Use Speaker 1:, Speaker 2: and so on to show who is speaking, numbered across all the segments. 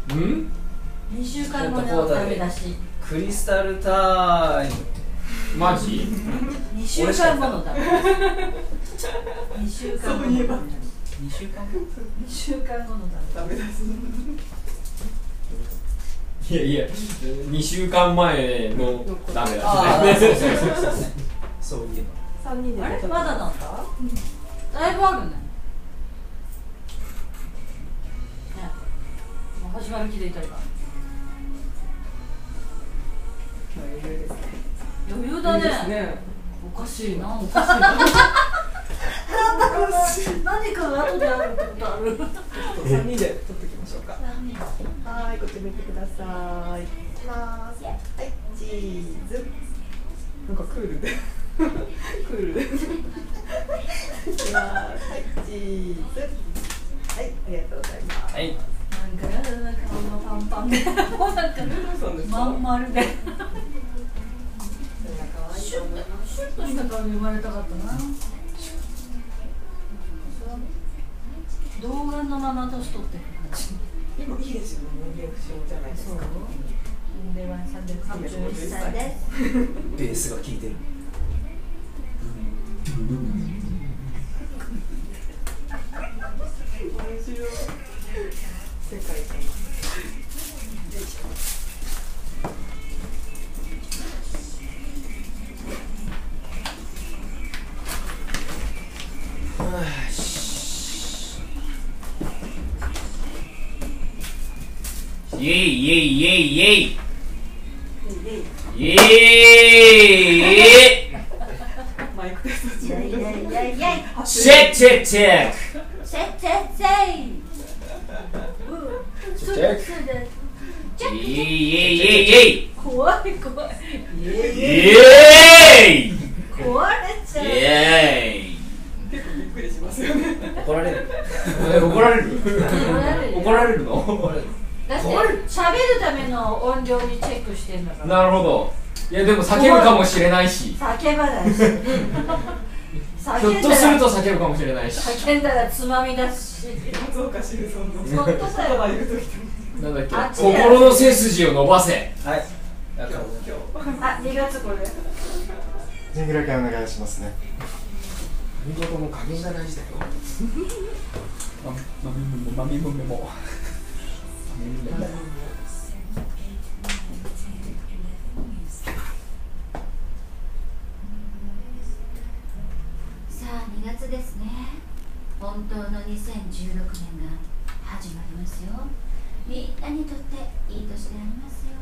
Speaker 1: ん
Speaker 2: 2週間後のダメだし。
Speaker 3: クリスタルタイム。
Speaker 1: マジ
Speaker 2: 2週間後のダメ。2週間後のダメ。
Speaker 3: 2週間後
Speaker 2: 2週間後のダメ。
Speaker 1: いやいや、2週間前のダメ
Speaker 3: ああ、
Speaker 1: だしね。
Speaker 3: そういえば。
Speaker 4: 3人で
Speaker 2: あれまだなんだ。だいぶあるね。もう始まる気でいたいから。
Speaker 4: 余裕ですね。
Speaker 2: 余裕だね。
Speaker 4: ね。
Speaker 2: おかしいな。
Speaker 4: おかしいな。
Speaker 2: 何かが後であるってことある。
Speaker 4: 3人で撮っておきましょうか。はい、こっち向いてください。いきます。はい、チーズ。なんかクールで。クールで。いきます。はい、チーズ。はい、ありがとうございます。
Speaker 3: はい。
Speaker 2: なんか顔のパンパンで、もうなんかまん丸で。シュッとした顔に生まれたかったな。動画のまま年取ってる感じ。
Speaker 4: 今いいですよね、年齢不詳じゃないですか。
Speaker 2: 年齢は331歳です。
Speaker 3: ベースが効いてる。
Speaker 4: 面白い。世界観。
Speaker 1: イエイイエイイエイイエイイエイ
Speaker 4: マイクテスト中
Speaker 2: イエイイエイイエイイエイ。
Speaker 1: チェックチェックチェック
Speaker 2: せっせっせい。
Speaker 1: チェックイエイイエイイエイイエイ
Speaker 2: 怖い怖い。
Speaker 1: イエイ
Speaker 2: 壊れちゃう。
Speaker 1: イエイ
Speaker 4: 結構びっくりしますよね。
Speaker 3: 怒られる。
Speaker 1: 怒られる
Speaker 2: 怒
Speaker 1: 怒られるの
Speaker 3: 怒られる。
Speaker 2: だって喋るための音量にチェックしてんだから。
Speaker 1: なるほど。いやでも叫ぶかもしれないし、
Speaker 2: 叫ばないし。
Speaker 1: ひょっとすると叫ぶかもしれないし、
Speaker 2: 叫んだらつまみ出すし。
Speaker 4: 松岡修造の
Speaker 2: 本当だよ。
Speaker 4: 言うときても
Speaker 1: なんだっけ、
Speaker 2: あっちや
Speaker 1: 心の背筋を伸ばせ。
Speaker 3: はい。だから
Speaker 4: 今
Speaker 2: あ、2月これ。
Speaker 5: ジングル会お願いしますね。
Speaker 1: 見事の加減が大事だよ。
Speaker 3: マミムメモ。
Speaker 2: さあ2月ですね。本当の2016年が始まりますよ。みんなにとっていい年でありますよ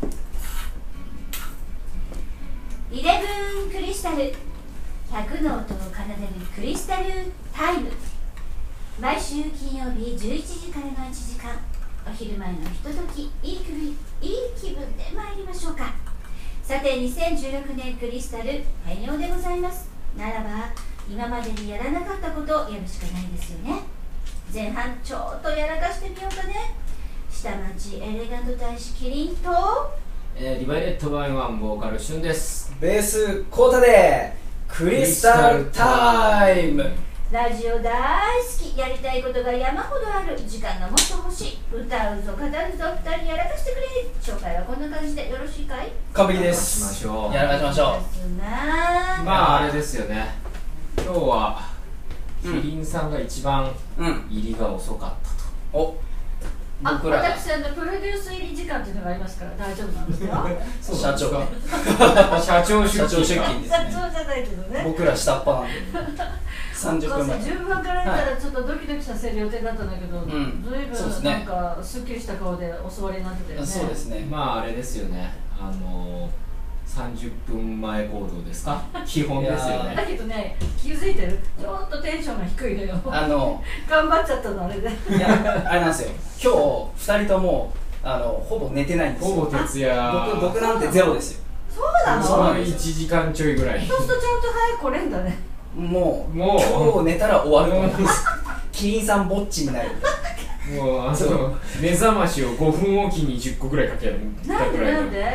Speaker 2: うに。イレブンクリスタル、100の音を奏でるクリスタルタイム。毎週金曜日11時からの1時間、お昼前のひととき、いい気分で参りましょうか。さて2016年クリスタル変容でございます。ならば今までにやらなかったことをやるしかないですよね。前半ちょっとやらかしてみようかね。下町エレガント大使キリンと
Speaker 1: リバイレットバイワンボーカルシュンです。
Speaker 3: ベースコータでクリスタルタイム。
Speaker 2: ラジオ大好き、やりたいことが山ほどある、時間がもっと欲しい、歌うぞ語るぞ、2人やらかしてくれ。紹介はこんな感じでよろしいかい？
Speaker 3: 完璧で
Speaker 1: し
Speaker 3: す。
Speaker 1: ましょう。
Speaker 3: やらかしましょ
Speaker 2: ですな。
Speaker 1: まああれですよね。今日はキリンさんが一番
Speaker 3: う。うん。
Speaker 1: 入りが遅かったと。
Speaker 3: お。
Speaker 2: あ、
Speaker 3: 僕ら
Speaker 2: 私プロデュース入り時間っていうのがありますから大丈夫なんですか？
Speaker 3: 社長が
Speaker 1: 社長出
Speaker 3: 社長出勤
Speaker 1: 勤。
Speaker 3: ですね。
Speaker 2: 社長じゃないけどね。
Speaker 3: 僕ら下っ端なんで。30分前。
Speaker 2: 順番から言ったらちょっとドキドキさせる予定だったんだけど、
Speaker 3: ん
Speaker 2: ずいぶん
Speaker 3: そうですね
Speaker 2: なんかすっきりした顔でお座りになってたよね。
Speaker 3: そうですね。
Speaker 1: まああれですよね。30分前行動ですか？基本ですよ
Speaker 2: だ
Speaker 1: ね。
Speaker 2: けどね、気づいてる？ちょっとテンションが低いのよ。頑張っちゃったのあれで。
Speaker 3: いや、あれなんですよ。今日2人ともほぼ寝てないんですよ。
Speaker 1: ほぼ徹夜。
Speaker 3: 僕なんてゼロですよ。
Speaker 2: そうなの？
Speaker 3: そうなんです
Speaker 1: 1時間ちょいぐらい。
Speaker 2: そうするとちゃんと早く来れんだね。
Speaker 3: もう
Speaker 1: もう
Speaker 3: 今日寝たら終わると思います。キリンさんぼっちになる。
Speaker 1: もう目覚ましを5分おきに10個ぐらいかけた
Speaker 2: なんで
Speaker 1: ぐらいの。
Speaker 2: なんで？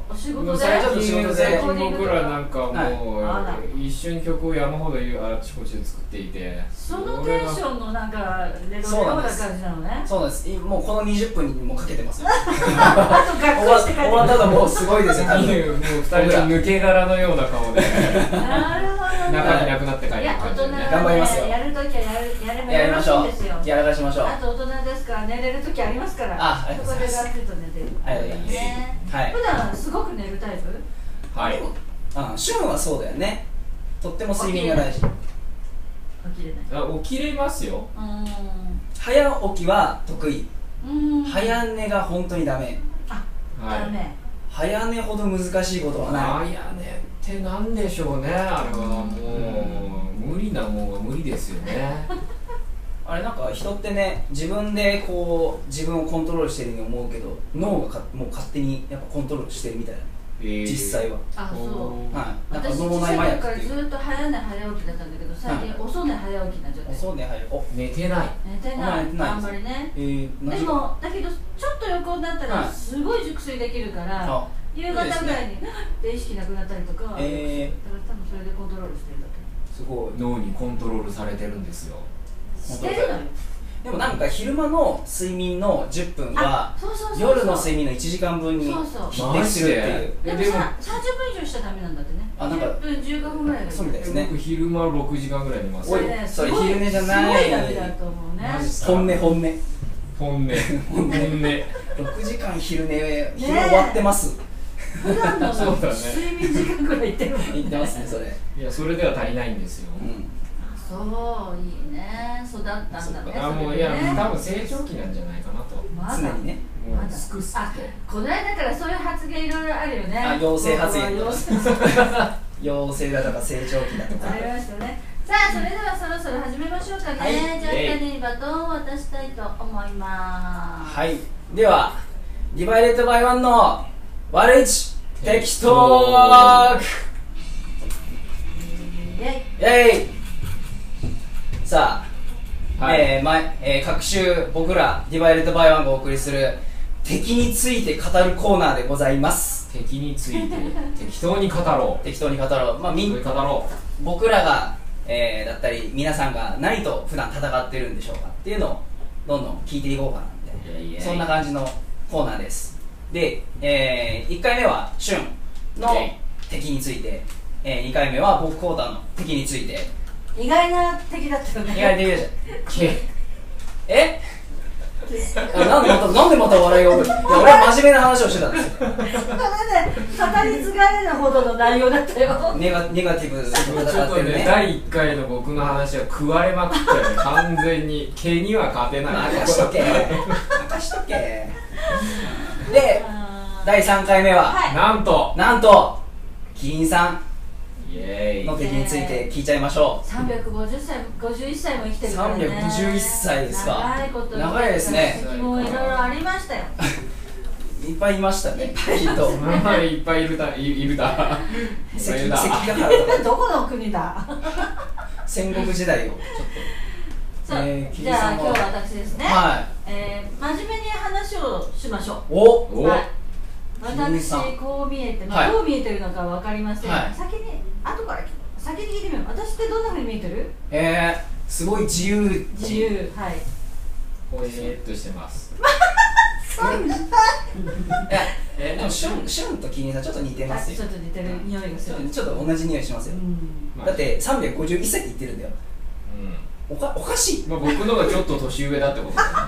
Speaker 2: お仕事で
Speaker 3: 最近
Speaker 1: 最近僕らなんかもう、
Speaker 2: はい、
Speaker 1: 一緒に曲を山ほどあちこちで作っていて、
Speaker 2: そのテンションのなんかレロレロな感じなのね。
Speaker 3: そうなんです。もうこの20分にもうかけてますよ。
Speaker 2: あと学校して帰って
Speaker 3: 終わったらもうすごいですよ、多分。
Speaker 1: もう二人と抜け殻のような顔で
Speaker 2: なるほどね。
Speaker 1: 中身なくなって帰る
Speaker 2: いや、大
Speaker 1: 感じでね。
Speaker 2: 人はね、
Speaker 3: 頑張りますよ
Speaker 2: やるときはやれば
Speaker 3: やり
Speaker 2: よろし
Speaker 3: ましょう
Speaker 2: いんですよ。。
Speaker 3: やらかしましょう。
Speaker 2: あと大人ですから寝れるときありますから。
Speaker 3: ありがとうございます
Speaker 2: そこでガッツリと寝てる。
Speaker 3: ありがとうございます
Speaker 2: ね。
Speaker 3: はい。
Speaker 2: 普段すごく寝るタイプ？
Speaker 1: はい。
Speaker 3: シュンはそうだよね。とっても睡眠が大事。
Speaker 2: 起きれない。
Speaker 1: あ、起きれますよ。
Speaker 3: 早起きは得意。
Speaker 2: うん。
Speaker 3: 早寝が本当にダメ。
Speaker 1: はい。
Speaker 2: ダメ。
Speaker 3: 早寝ほど難しいことはない。
Speaker 1: 早寝ってなんでしょうね、あれはもう無理なもんは無理ですよね。
Speaker 3: あれなんか人ってね、自分でこう自分をコントロールしてるように思うけど、脳がもう勝手にやっぱコントロールしてるみたいな、実際は。
Speaker 2: あ、そう。
Speaker 3: はい。なんか
Speaker 2: 私
Speaker 3: 脳内麻
Speaker 2: 小さい時から
Speaker 3: 薬っていう。
Speaker 2: ずっと早寝早起きだったんだけど、最近遅寝早起きになっちゃって。
Speaker 3: そうね、はい。
Speaker 1: 寝てない。
Speaker 2: 寝てない。あんまりね。
Speaker 3: 何
Speaker 2: で
Speaker 3: 時間？
Speaker 2: もだけどちょっと横になったら
Speaker 3: はい
Speaker 2: すごい熟睡できるから、
Speaker 3: あ、
Speaker 2: 夕方ぐらいにで意識なくなったりとか、だから多分それでコントロールしてるんだ
Speaker 3: すごい。
Speaker 1: 脳にコントロールされてるんですよ。
Speaker 2: けど。してるのよ。
Speaker 3: でもなんか昼間の睡眠の10分は
Speaker 2: そうそうそうそう。
Speaker 3: 夜の睡眠の1時間分に
Speaker 2: そうそう
Speaker 3: 匹敵するっていう。
Speaker 1: でも
Speaker 2: でもさ、30分以上しちゃダメなんだってね。
Speaker 3: あなんか
Speaker 2: 10分15分ぐらいがいい。
Speaker 3: そうみたいですね。
Speaker 1: 僕昼間6時間ぐらい寝ますよ。
Speaker 3: おい
Speaker 2: ね
Speaker 3: それ昼寝じゃない。
Speaker 2: すごいダメだと思うね。
Speaker 1: マジっすか。
Speaker 3: 本音。
Speaker 1: 本音。
Speaker 3: 6時間昼寝、昼終わってます。
Speaker 2: 普段の
Speaker 1: そうだね
Speaker 2: 睡眠時間ぐらいいってるもんね。
Speaker 3: 言ってますね、それ。
Speaker 1: いや、それでは足りないんですよ。
Speaker 2: そう、いいね。育ったんだね。
Speaker 1: あ、もういや、多分成長期なんじゃないかなと。
Speaker 2: まだ
Speaker 3: 常にね。
Speaker 1: もうすくすくと。
Speaker 2: この間からそういう発言いろいろあるよね。
Speaker 3: あ、陽性発言とか
Speaker 2: 陽性。
Speaker 3: 陽性だとか成長期だとか。
Speaker 2: ありましたね。さあ、それではそろそろ始めましょうかね。
Speaker 3: はい
Speaker 2: じゃあ2人にバトンを渡したいと思います。
Speaker 3: はい。では、ディバイデッドバイワンの悪口適当ーク
Speaker 2: イェイ。
Speaker 3: イェイ。さあ、
Speaker 1: はい
Speaker 3: 各週僕らディバイデッドバイワンがお送りする敵について語るコーナーでございます。
Speaker 1: 敵について適当に語ろう。
Speaker 3: 適当に語ろう。まあ、
Speaker 1: 適当に語ろ
Speaker 3: 僕らが、だったり皆さんが何と普段戦ってるんでしょうかっていうのをどんどん聞いていこうかなみたいな、
Speaker 1: イエイイエイ
Speaker 3: そんな感じのコーナーです。で、1回目はシュンの敵について、2回目は僕コータの敵について。
Speaker 2: 意外な敵だったよね。
Speaker 3: 意外と言うじゃん。
Speaker 1: う。け
Speaker 3: えなんでまた笑いが起こる。いや、俺は真面目な話をしてたんですよ。
Speaker 2: ダメで語り継がれるほどの内容だったよ。
Speaker 3: ネガティブで
Speaker 1: ちょっとね、
Speaker 3: 戦ってるね。
Speaker 1: 第1回の僕の話は食われまくったよね、完全に。毛には勝てない。
Speaker 3: 任しとけ。任しとけ。で、第3回目は、
Speaker 2: はい
Speaker 1: なんと、
Speaker 3: キリンさん
Speaker 1: イエーイ
Speaker 3: の敵について聞いちゃいましょう。
Speaker 2: 350歳、51歳も生きてるからね。
Speaker 3: 351歳ですか。
Speaker 2: 長いこと
Speaker 3: 長いですね。
Speaker 2: もういろいろありましたよ。
Speaker 3: いっぱいいましたね。きっと。
Speaker 1: いっぱいいるだ。いるだ。
Speaker 3: 関ヶ原とか
Speaker 2: どこの国だ。
Speaker 3: 戦国時代をちょっ
Speaker 2: そう、
Speaker 3: キリ
Speaker 2: じゃあ
Speaker 3: ンさんは
Speaker 2: 今日は私ですね。
Speaker 3: は
Speaker 2: 真面目に話をしましょう。
Speaker 3: お
Speaker 2: はい。
Speaker 3: キリンさん
Speaker 2: 私こう見えて、
Speaker 3: はい
Speaker 2: どう見えてるのかわかりません。
Speaker 3: はい
Speaker 2: 先に後から先に聞いてみよう。私ってどんな風に見えてる？
Speaker 3: すごい自由
Speaker 2: 自由。はい。
Speaker 1: ほえーっとしてます。
Speaker 3: でもシュンとキリンさんちょっと似てますよ。
Speaker 2: ちょっと似てる匂いがする。
Speaker 3: ちょっと同じ匂いしますよ。
Speaker 2: うん。
Speaker 3: だって351歳って言ってるんだよ。おかしい。
Speaker 1: まあ僕のがちょっと年上だってことだね。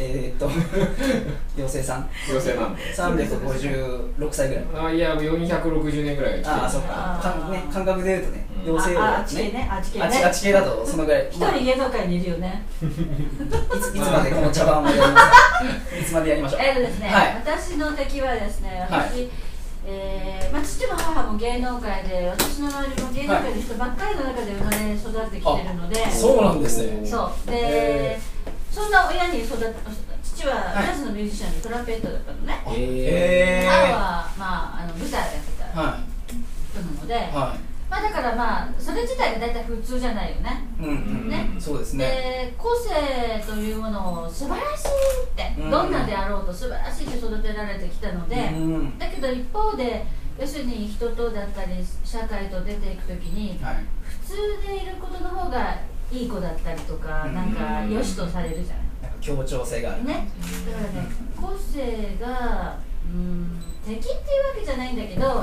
Speaker 3: 妖精さん
Speaker 1: 女性なんで。
Speaker 3: 356歳ぐらい。
Speaker 1: あ、いや、460年ぐらいが来てる。
Speaker 3: ああ、そっか。感覚で言うとね、妖精
Speaker 2: あ
Speaker 3: 王
Speaker 2: っち系ね、あっち系
Speaker 3: あ
Speaker 2: ね。
Speaker 3: っち系だとそのぐらい。
Speaker 2: 一人芸能界にいるよね。
Speaker 3: いつまでこの茶番をやりますか。いつまでやりましょう。
Speaker 2: ですね、
Speaker 3: はい
Speaker 2: 私の敵はですね、
Speaker 3: はい
Speaker 2: 私、父も母も芸能界で、私の周りも芸能界の人ばっかりの中で生まれ育ってきてるので、
Speaker 3: そうなんですね。
Speaker 2: そうで、そんな親に育って、父はジャズのミュージシャンでトランペットだったのね。母は、舞台をやってた人なので、
Speaker 3: はい。
Speaker 2: まあだからまあそれ自体が大体普通じゃないよね。
Speaker 3: ね、そうですね。
Speaker 2: で個性というものを素晴らしいって、どんなであろうと素晴らしいって育てられてきたので、だけど一方で要するに人とだったり社会と出ていくときに、普通でいることの方がいい子だったりとか、なんか良しとされるじゃない。
Speaker 3: なんか協調性がある
Speaker 2: ね。だからね、個性が敵っていうわけじゃないんだけど、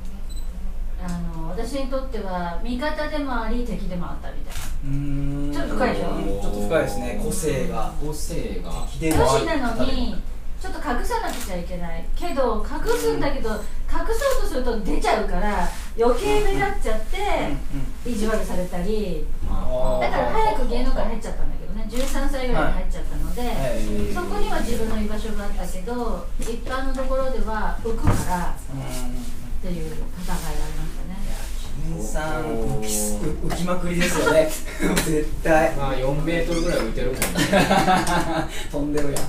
Speaker 2: 私にとっては味方でもあり敵でもあったみたいな。ちょっと深いでしょ。
Speaker 3: ちょっと深いですね。個性が
Speaker 2: 敵でもありなのにちょっと隠さなくちゃいけないけど、隠すんだけど、隠そうとすると出ちゃうから余計目立っちゃって意地悪されたり、だから早く芸能界入っちゃったんだけどね、13歳ぐらいに入っちゃったので、そこには自分の居場所があったけど、一般のところでは浮くからっていう戦いがありましたね。
Speaker 3: キリンさん浮きまくりですよね絶対。
Speaker 1: まあ4メートルぐらい浮いてるもんね
Speaker 3: 飛んでるやん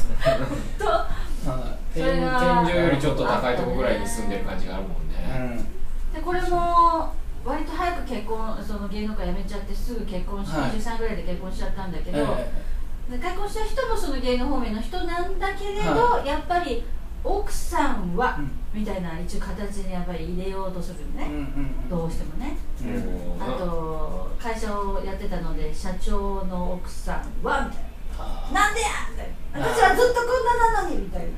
Speaker 1: 天井よりちょっと高いところぐらいに住んでる感じがあるもんね。
Speaker 2: でこれも割と早く結婚、その芸能界辞めちゃってすぐ結婚して、23ぐらいで結婚しちゃったんだけど、結婚した人もその芸能方面の人なんだけれど、やっぱり奥さんは、みたいな一応形にやっぱり入れようとするね、どうしてもね。あと会社をやってたので社長の奥さんはみたいな、なんでやみたいな、私はずっとこんななのにみたいな、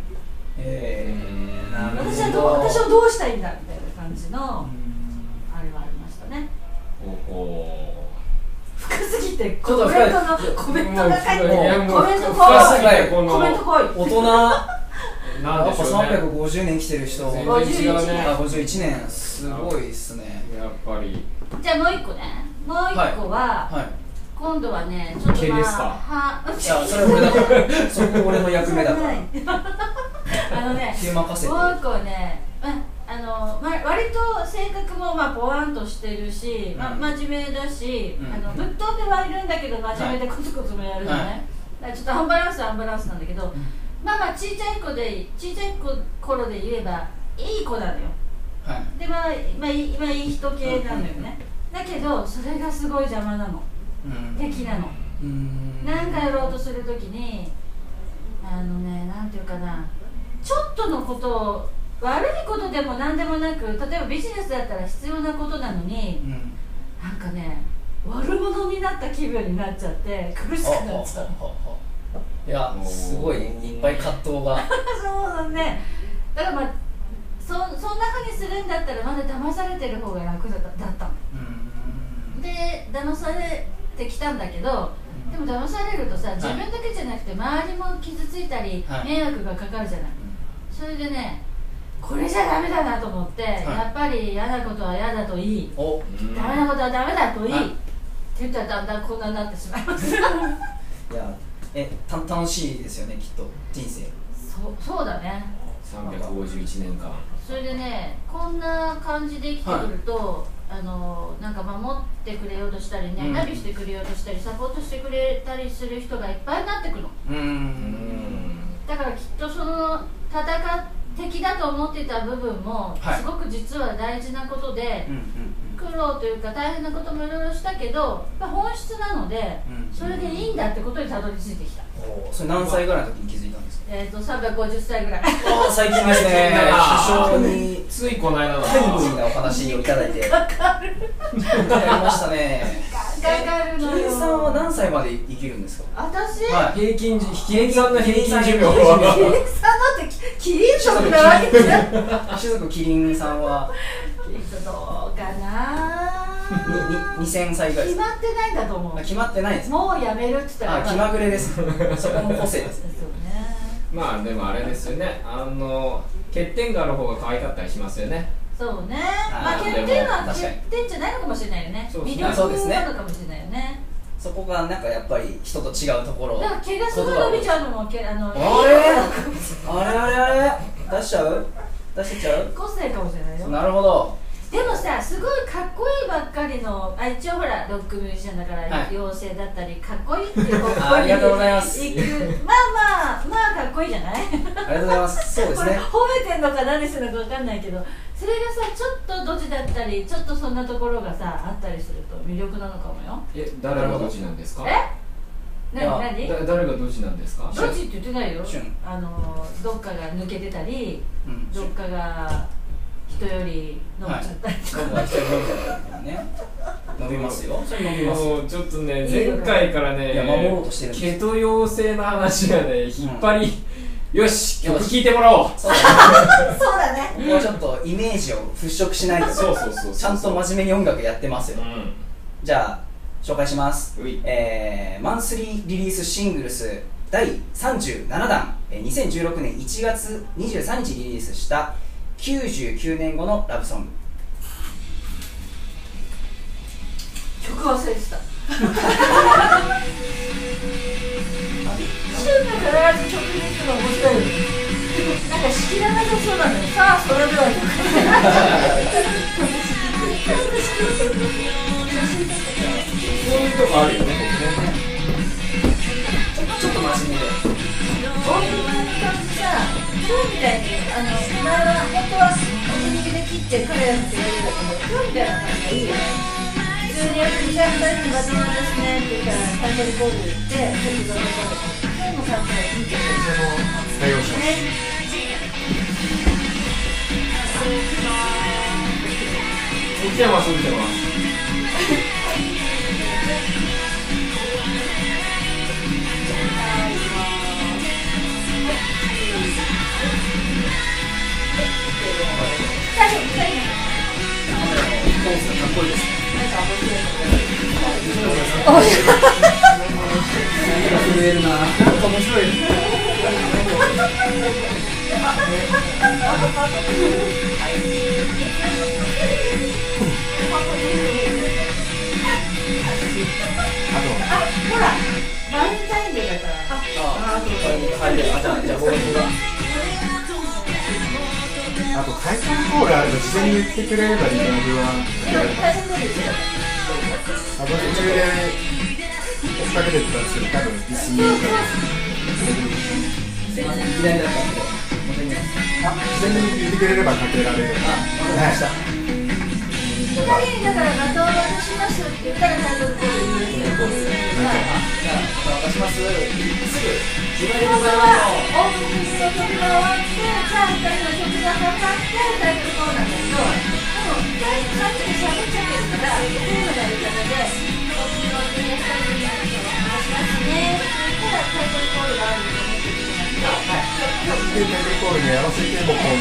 Speaker 2: 私をどうしたいんだみたいな感じのあれはありましたね。深すぎてコメントが書いて、コメント来い、コメント来い。
Speaker 3: 大人なんか350年生きてる人、51年、すごいっすね。
Speaker 1: やっぱり。
Speaker 2: じゃあもう一個ね、もう一個は今度はね、ちょっとまあ、
Speaker 3: それ俺だから、そこ俺の役目だから。
Speaker 2: ヒューマンカセット。もう一個はね、割と性格もまあポワンとしてるし、真面目だし、ぶっ飛んではいるんだけど真面目でコツコツもやるのね。ちょっとアンバランスなんだけど、まあ小さい頃で言えばいい子なのよ。でまあいい人系なのよね。だけどそれがすごい邪魔なの。敵なの。なんかやろうとするときになんていうかな、ちょっとのことを悪いことでもなんでもなく、例えばビジネスだったら必要なことなのに、なんかね悪者になった気分になっちゃって苦しくなっちゃう。
Speaker 3: いやすごいいっぱい葛藤が
Speaker 2: そうだね。だからまあそんなふうにするんだったらまだ騙されてる方が楽だったの。で騙されてきたんだけど、でも騙されるとさ、自分だけじゃなくて周りも傷ついたり迷惑がかかるじゃない。それでね、これじゃダメだなと思って、やっぱり嫌なことは嫌だといい、ダメなことはダメだといいって言ったらだんだんこんなになってしまいます。い
Speaker 3: や楽しいですよね、きっと人生。
Speaker 2: そうだね。
Speaker 1: 351年間。
Speaker 2: それでね、こんな感じで生きてくると、なんか守ってくれようとしたりね、ナビしてくれようとしたりサポートしてくれたりする人がいっぱいになってくるの。だからきっとその敵だと思ってた部分もすごく実は大事なことで、苦労というか大変なこともいろいろしたけど、本質なのでそれでいいんだってことにたどり着いてきた。
Speaker 3: それ何歳ぐらいの時に気づいたんですか
Speaker 2: ？350歳ぐらい。
Speaker 3: 最近ですね。非常に
Speaker 1: ついこの間の
Speaker 3: タイムリーなお話をいただいてかかるやりましたね。
Speaker 2: かかるのよ。
Speaker 3: キリンさんは何歳まで生きるんですか？
Speaker 2: 私？
Speaker 1: キリンさんの平均寿命は
Speaker 2: キリンさんだってキリン族なわけじゃん。
Speaker 3: 種族キリンさんは
Speaker 2: どうかな。
Speaker 3: 2000歳ぐらいです。
Speaker 2: 決まってないんだと思う。
Speaker 3: 決まってないです。
Speaker 2: もうやめるって言ったら
Speaker 3: 気まぐれです。そこも個性です。
Speaker 1: まあでもあれですよね、欠点がある方が可愛かったりしますよね。
Speaker 2: そうね。まあ欠点は欠点じゃないのかもしれないよね。魅力なのかもしれないよね。
Speaker 3: そこがなんかやっぱり人と違うところ。
Speaker 2: だから毛がすごい伸びちゃうのも
Speaker 3: あれ出しちゃう？出しちゃう？
Speaker 2: 個性かもしれないよ。
Speaker 3: なるほど。
Speaker 2: でもさ、すごいかっこいいばっかりの、一応ほらロックミュージシャンだから妖精だったりかっこいいっていう方向に行く。
Speaker 3: ありがとうございます。
Speaker 2: まあかっこいいじゃない？
Speaker 3: ありがとうございます。そうですね。
Speaker 2: これ褒めてんのか何してんのか分かんないけど、それがさちょっとドジだったりちょっとそんなところがさあったりすると魅力なのかもよ。
Speaker 1: 誰がドジなんですか？
Speaker 2: 何
Speaker 1: 誰がドジなんですか？
Speaker 2: ドジって言ってないよ。どっかが抜けてたり、どっかが人より飲んじゃったりとか、
Speaker 3: 飲みますよ。それ飲みます。
Speaker 1: もうちょっとね、前回からね、
Speaker 3: 守ろうとしてるんです。
Speaker 1: ケト陽性の話がね、引っ張り、よし、曲聴いてもらおう。
Speaker 2: そうだね。
Speaker 3: もうちょっとイメージを払拭しないと。
Speaker 1: そう
Speaker 3: ちゃんと真面目に音楽やってますよ。じゃあ紹介します。マンスリーリリースシングルス第37弾、2016年1月23日リリースした99年後のラブソング。
Speaker 2: 曲忘れてた。必ず曲に行くの面白いよね。なんか仕切らなさそうなのに、さあそれでは曲
Speaker 1: そういうとこあるよね、
Speaker 3: ちょっと真面目で。
Speaker 2: オープニングの感じさ、今日みたいに前は本当はオープニングで切って彼らのって言われるんだけど、今日みたいな感じがいいよね。普通にやって2回2人にバトンですねって言ったらタイトルコール言って曲がかかる。今日の感じがいい曲
Speaker 5: 対応します。
Speaker 1: 奥山はそう見てます。
Speaker 3: コースがかっこいいですね。震えるな。なんか面白い。
Speaker 2: ほら、バレンタインデーだから。
Speaker 5: あとタイトルコールあれば事前に言ってくれればリバーブはかけられます。途中で追っかけてったんですけど、多分リスニングから
Speaker 3: 左だったんで戻ります。
Speaker 5: 事前に言ってくれればかけられる。
Speaker 3: わかりました。
Speaker 2: 2人にだからバトンを渡しますって言ったらタイトルコール言うっていう。
Speaker 3: じゃあ渡します。すぐ。
Speaker 2: 本当はオープニングの曲が終わって、じゃあ2人の曲がかかってタイトルコールなんだけど、でも2人さっき喋っちゃってるから、テーマのやり方でオープニングで2人に渡しますねって言ったらタイトルコールがあると思ってくれますか？
Speaker 5: タイトルコールに合わせてもこう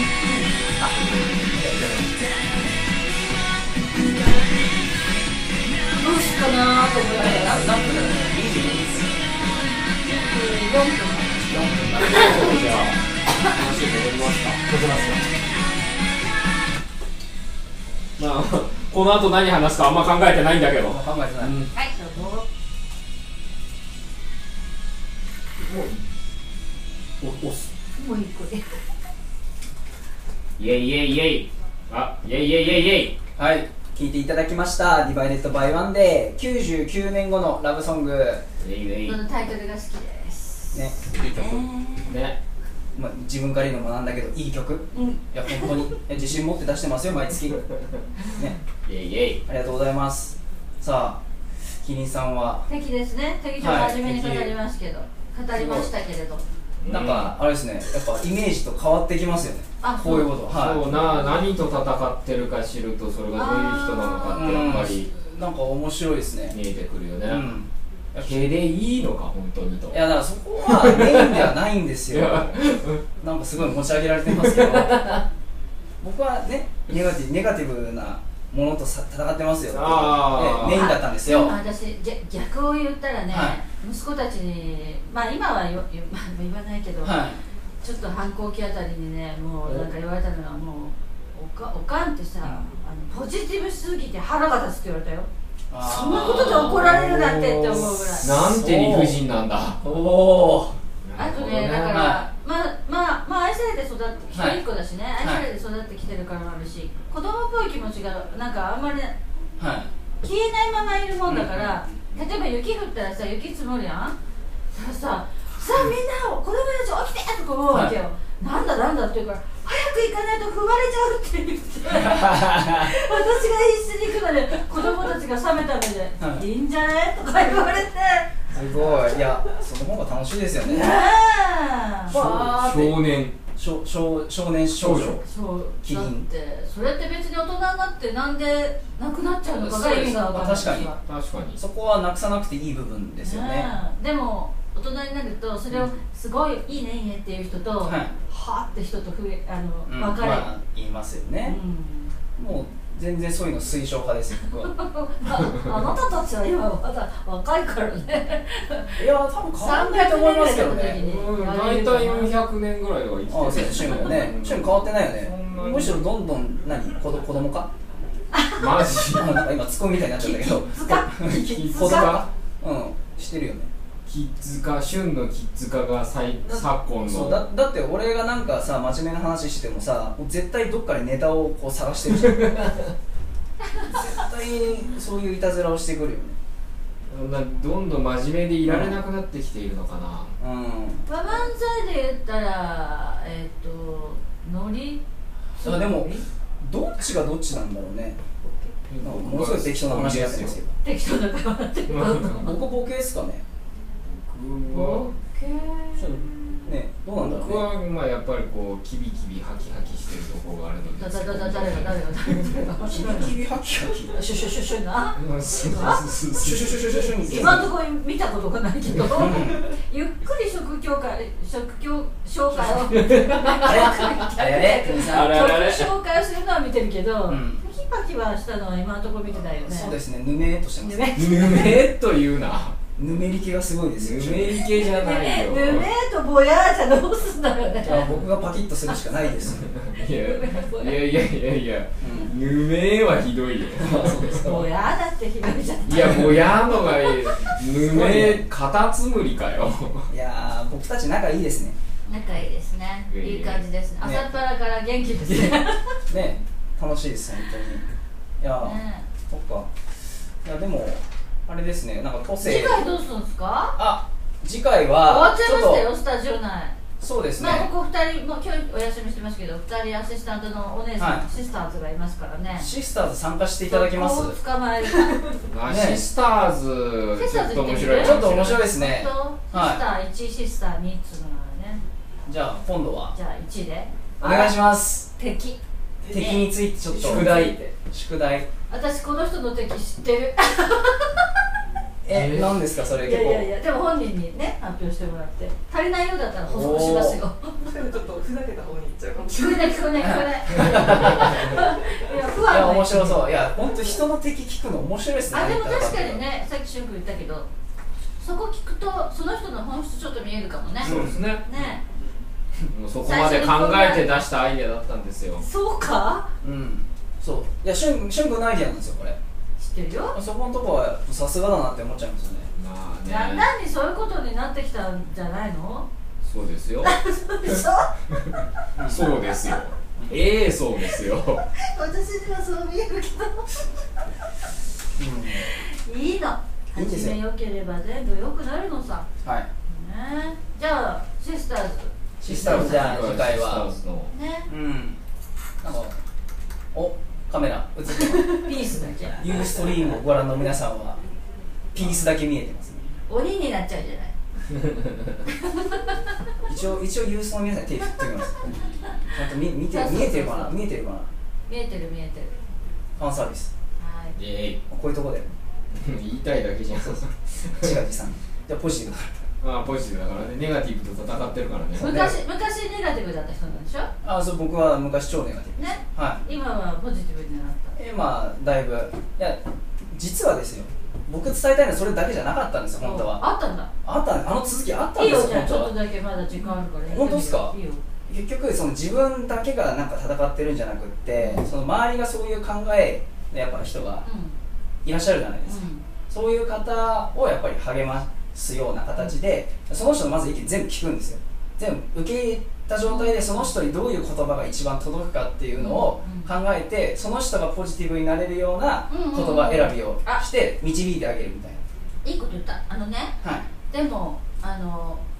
Speaker 2: どうしようかなと思って。
Speaker 3: 何分だろう。
Speaker 2: 4分。
Speaker 1: じゃあ、話戻りますか。まあ、この後何話すかあんま考えてないんだけど。
Speaker 3: 考えてない。
Speaker 2: はい、どうぞ。
Speaker 1: 押す。
Speaker 2: もう一個で。
Speaker 1: イエイイエイイエイ。あ、イエイイエイイエイイエイ。
Speaker 3: はい、聴いていただきました「ディバイデッド・バイ・ワン」で99年後のラブソング。
Speaker 1: イエイイエイ。
Speaker 2: このタイトルが好きです
Speaker 3: ね、いい曲。
Speaker 1: ね。
Speaker 3: まあ、自分から言うのもなんだけどいい曲。いや本当に自信持って出してますよ毎月。ね。
Speaker 1: イエイイエイ。
Speaker 3: ありがとうございます。さあ、キリンさんは
Speaker 2: 敵ですね。敵ちょっと真面目に語りますけど、語りましたけれど。
Speaker 3: なんかあれですね、やっぱイメージと変わってきますよね。こういうこと。
Speaker 1: そうな、何と戦ってるか知るとそれがどういう人なのかってやっぱり
Speaker 3: なんか面白いですね。
Speaker 1: 見えてくるよね。毛でいいのか本当にと。
Speaker 3: いやだからそこはメインではないんですよ。なんかすごい持ち上げられてますけど、僕はねネガティブなものと戦ってますよってメインだったんですよ。
Speaker 2: 私逆を言ったらね、息子たちにまあ今は言わないけど、ちょっと反抗期あたりにね、もうなんか言われたのはもうおかんってさ、ポジティブすぎて腹が立つって言われたよ。そんなことで怒られるなんてって思うぐらい。
Speaker 1: なんて理不尽なんだ。
Speaker 3: おお。
Speaker 2: あとね、だからまあ愛されて育って一人っ子だしね、愛されて育ってきてるからもあるし、子供っぽい気持ちがなんかあんまり消えないままいるもんだから、例えば雪降ったらさ、雪積もるやん。だからさ、 さあみんな子供たち起きてとか思うわけよ、なんだなんだって言うから早く行かないと踏まれちゃうって言って私が必死に行くので子供たちが冷めた目で、いいんじゃねとか言われて、
Speaker 3: すごい。いや、その方が楽しいですよね。
Speaker 1: 少年
Speaker 3: 少年少女
Speaker 2: そう
Speaker 3: キリン
Speaker 2: だってそれって別に大人になってなんでなくなっちゃうのかが意味が分からない。
Speaker 3: 確かにそこはなくさなくていい部分ですよね。
Speaker 2: でも大人になるとそれをすごいいいねいいねっていう人と、はーって人と分かれる、
Speaker 3: 言いますよね。もう全然そういうの推奨派ですよ、僕は。
Speaker 2: あなたたちは今まだ若いからね。
Speaker 3: いや、多分変わらないと思いますけどね。
Speaker 1: 大体400年ぐらいは生きてる。
Speaker 3: ああ、旬がね、旬変わってないよね。むしろどんどん子供か。
Speaker 1: マジ？
Speaker 3: なんか今ツッコミみたいになっちゃったけど。
Speaker 2: キッズ化。
Speaker 3: 子供か。してるよね。
Speaker 1: キッズ化、旬のキッズ化が昨今の。
Speaker 3: だって俺がなんかさ、真面目な話してもさ、絶対どっかでネタをこう探してるじゃん。絶対そういういたずらをしてくるよね。
Speaker 1: どんどん真面目でいられなくなってきているのかな。
Speaker 2: 漫才で言ったらノリ。
Speaker 3: でもどっちがどっちなんだろうね。ものすごい適当な話になってますよ。
Speaker 2: 適当な会話になってる。
Speaker 3: 僕ボケですかね。
Speaker 2: ボケ
Speaker 3: ね、どうなんだろうね。
Speaker 1: 僕はまあやっぱりこうキビキビハキハキしてるところがあるので。
Speaker 2: 誰が
Speaker 3: キビキビハキハキ。
Speaker 2: シュシュシュシュな。
Speaker 3: シュシュシュシュシュ。
Speaker 2: 今のところ見たことがないけど、ゆっくり職業紹介を紹介をするのは見てるけど、パキパキはしたのは今のところ見てないよね。
Speaker 3: そうですね、ぬめーっとしてます。
Speaker 1: ぬめーっと言うな。
Speaker 3: ぬめり気がすごいですよ。
Speaker 1: ぬめり気じゃないよ。
Speaker 2: ぬめーとぼやーじゃどうすんだよね。
Speaker 3: 僕がパキッとするしかないです。
Speaker 1: いや、ぬめーはひどいよ。
Speaker 2: ぼやーだってひどいじゃん。
Speaker 1: いや、ぼやーのがいい。ぬめー、カタツムリかよ。
Speaker 3: いやー、僕たち仲いいですね。
Speaker 2: 仲いいですね。いい感じですね。朝っぱらから元気ですね。
Speaker 3: ね、楽しいです、本当に。いやー、そっか。いや、でもあれですね、なんか都政。
Speaker 2: 次回どうするんですか？
Speaker 3: 次回は
Speaker 2: 終わっちゃいましたよ、スタジオ内。
Speaker 3: そうですね。
Speaker 2: まあ僕2人、もう今日お休みしてますけど、2人アシスタントのお姉さん、シスターズがいますからね。
Speaker 3: シスターズ参加していただきます。
Speaker 2: そこを捕まえる
Speaker 1: か。シスターズちょっと面白い。
Speaker 3: ちょっと面白いですね。
Speaker 2: シスター1、シスター2っつうのがね。
Speaker 3: じゃあ今度は。
Speaker 2: じゃあ1で。
Speaker 3: お願いします。
Speaker 2: 敵
Speaker 3: についてちょっと宿題。
Speaker 2: 私この人の敵知ってる。
Speaker 3: 何ですかそれ。
Speaker 2: いやでも本人にね発表してもらって、足りないようだったら補足しますよ。
Speaker 4: ちょっとふざけた方に行っちゃうかもしれない。
Speaker 2: 聞こえない。
Speaker 3: いや面白そう。いや本当人の敵聞くの面白いですね。
Speaker 2: でも確かにね、さっきしゅんくん言ったけど、そこ聞くとその人の本質ちょっと見えるかもね。
Speaker 1: そうですね。もうそこまで考えて出したアイデアだったんですよ。
Speaker 2: そうか？
Speaker 3: そう。いやしゅんくんのアイデアなんですよこれ。
Speaker 2: 知ってるよ。
Speaker 3: そこのとこはさすがだなって思っちゃいますよね。
Speaker 1: まあね。
Speaker 2: だんだんにそういうことになってきたんじゃないの？
Speaker 1: そうですよ。
Speaker 2: そうでしょ？
Speaker 1: そうですよ。そうですよ。
Speaker 2: 私にはそう見えるけど。いいの。初め良ければ全部良くなるのさ。
Speaker 3: はい。
Speaker 2: ね。じゃあシスターズ。
Speaker 3: じゃあ次回は
Speaker 2: ね。
Speaker 3: なんかカメラ映ってます。
Speaker 2: ピースだけ。
Speaker 3: ユーストリームをご覧の皆さんはピースだけ見えてますね。
Speaker 2: 鬼になっちゃうじゃない。
Speaker 3: 一応ユースの皆さんに手振っておきます。ちゃんと見えてるかな。見えてる。ファンサービス。
Speaker 2: はい。
Speaker 3: こういうとこで
Speaker 1: 言いたいだけじゃん。
Speaker 3: 自画自賛。じゃあポジティブだ。
Speaker 1: ポジティブだからね。ネガティブと戦ってるからね。
Speaker 2: 昔ネガティブだった人なんでしょ？
Speaker 3: そう、僕は昔超ネガティブ
Speaker 2: ね。
Speaker 3: はい。
Speaker 2: 今はポジティブになった。
Speaker 3: 今だいぶ。いや実はですよ。僕伝えたいのはそれだけじゃなかったんですよ本当は。
Speaker 2: あったんだ。
Speaker 3: あの続きあったんですよ。
Speaker 2: いいよ、じゃあちょっとだけまだ時間あるから。
Speaker 3: 本当ですか？
Speaker 2: いいよ。
Speaker 3: 結局その自分だけがなんか戦ってるんじゃなくって、その周りがそういう考えでやっぱ人がいらっしゃるじゃないですか。そういう方をやっぱり励ますような形で、その人のまず意見全部聞くんですよ。全部受け入れた状態でその人にどういう言葉が一番届くかっていうのを考えて、その人がポジティブになれるような言葉選びをして導いてあげるみたいな。
Speaker 2: いいこと言った。ね。
Speaker 3: はい。
Speaker 2: でも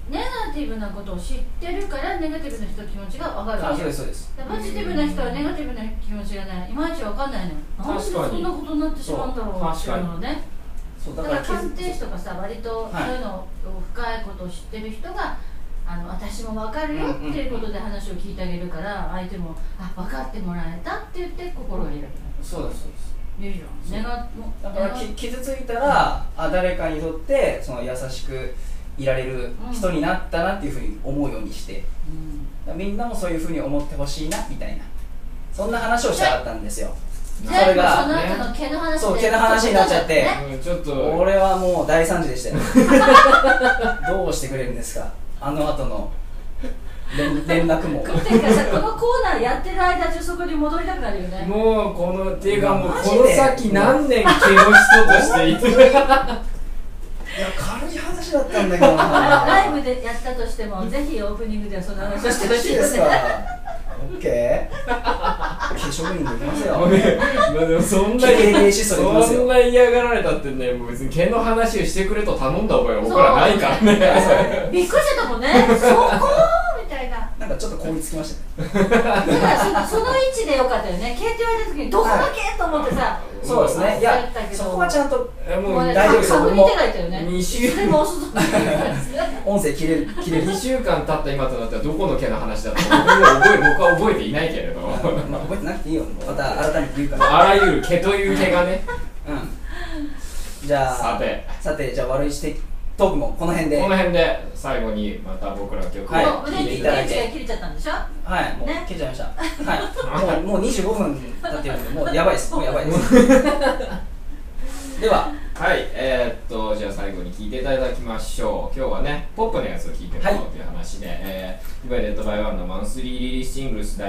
Speaker 2: ネガティブなことを知ってるからネガティブな人の気持ちが分かるわけ。
Speaker 3: そうですそうです。
Speaker 2: ポジティブな人はネガティブな気持ちがねいまいち分かんないのよ。なんでそんなことになってしまうんだろうっていうのね。だから鑑定士とかさ、割とそういうのを深いことを知ってる人が私も分かるよっていうことで話を聞いてあげるから、相手も分かってもらえたって言って心が開く。
Speaker 3: そうですそうです。
Speaker 2: いいじゃん。
Speaker 3: だから傷ついたら誰かにとってその優しくいられる人になったなっていうふうに思うようにして、みんなもそういうふうに思ってほしいなみたいな、そんな話をしたかったんですよ。それが
Speaker 2: その後の毛の話で、
Speaker 3: そう毛の話になっちゃって、
Speaker 1: ちょっと
Speaker 3: 俺はもう大惨事でしたよどうしてくれるんですか、あの後の連絡も。
Speaker 2: ていうかさ、このコーナーやってる間中そこに戻りたくなるよね。
Speaker 1: もうこのっていうかもうこの先何年毛の人としていてい
Speaker 3: や軽い話だったんだけどな
Speaker 2: ライブでやったとしても、ぜひオープニングではその話をしてほしいですね。
Speaker 3: オッケー。化粧品でいきますよ。
Speaker 1: でもそんな嫌がられたってね、もう別に毛の話をしてくれと頼んだ覚えは僕らないからね。
Speaker 2: びっくりしてたもんね。そこみたいな。
Speaker 3: なんかちょっと凍りつきましたね。
Speaker 2: だからその位置でよかったよね。毛って言われた時にどこだけと思ってさ。
Speaker 3: そうですね。いやそこはちゃんと
Speaker 1: もう
Speaker 3: 大丈夫ですよ。
Speaker 2: 確認手がいたよね。
Speaker 1: 2週
Speaker 2: でも押すぞ。
Speaker 3: 音声切れる。
Speaker 1: 2週間経った今となってはどこの毛の話だったか僕は覚えていないけれど。
Speaker 3: まあ覚えてなくていいよ。また改めて言うから。
Speaker 1: あらゆる毛という毛がね。
Speaker 3: じゃあさてじゃあ悪い指摘トークもこの辺で
Speaker 1: 最後にまた僕らの曲を
Speaker 3: 聴いていただいて。
Speaker 2: 切れちゃったんでしょ。
Speaker 3: はい、もう切れちゃいました。はい、もう25分経ってるんでもうやばいです。もうやばいです。では
Speaker 1: はい、じゃあ最後に聴いていただきましょう。今日はね、ポップのやつを聴いてもらおうという話で、いわゆるデッドバイワンのマンスリーリリースシングルス第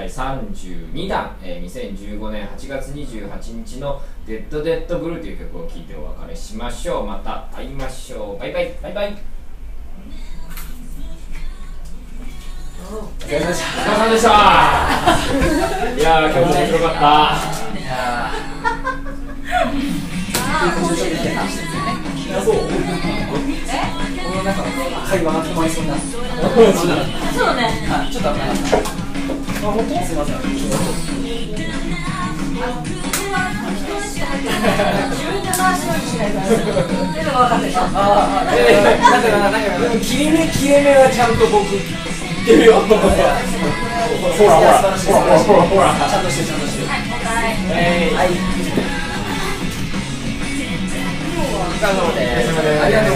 Speaker 1: 32弾、2015年8月28日のデッドデッドブルーという曲を聴いてお別れしましょう。また会いましょう。バイバイ。バイバイ。お疲れ様でした。いやー、今日も面白かった。いや
Speaker 3: そう。この中の会話が止まりそうになる。
Speaker 2: そうね。
Speaker 3: ちょっと危なかった。本当にすみません。
Speaker 1: 切れ目はちゃんと僕言ってるよ。ほら
Speaker 3: ちゃんとしてる。はい。お疲れ様です。